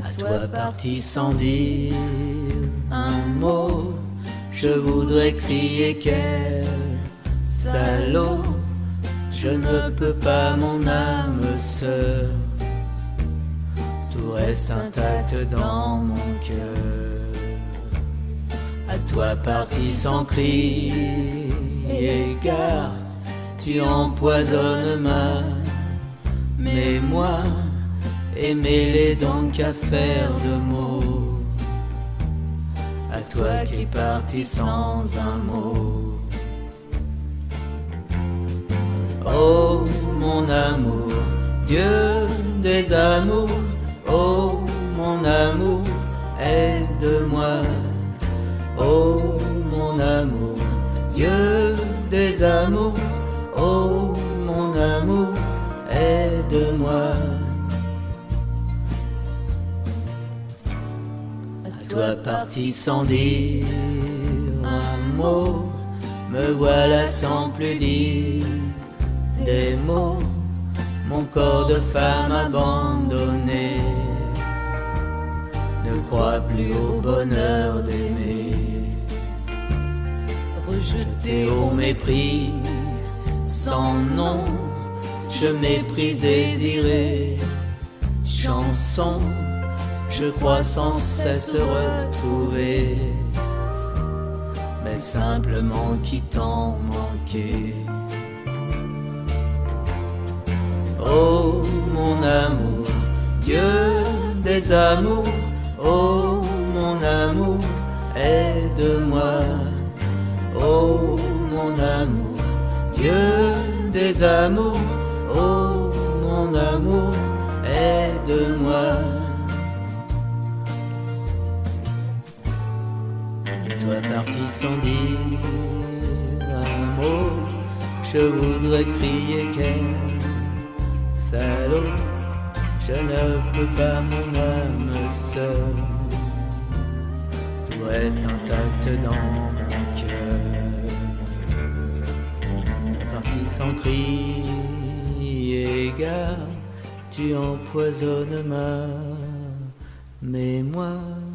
À toi parti sans dire un mot, je voudrais crier quel salaud. Je ne peux pas, mon âme sœur, tout reste intact dans mon cœur. À toi parti sans cri et gare, tu empoisonnes ma mémoire, et mêlé donc à faire de mots. À toi qui es parti sans un mot. Oh mon amour, Dieu des amours, oh mon amour, aide-moi. Oh mon amour, Dieu des amours, oh mon amour, aide-moi. À toi parti sans dire un mot, me voilà sans plus dire des mots, mon corps de femme abandonné ne croit plus au bonheur d'aimer. Rejeté au mépris sans nom, je méprise désiré. Chanson, je crois sans cesse retrouver, mais simplement qui t'ont manqué. Oh mon amour, Dieu des amours, oh mon amour, aide-moi. Oh mon amour, Dieu des amours, oh mon amour, aide-moi. Toi parti sans dire un mot, je voudrais crier quel salaud. Je ne peux pas, mon âme sœur, tout reste intact dans mon cœur. Parti sans cri et gare, tu empoisonnes ma mémoire.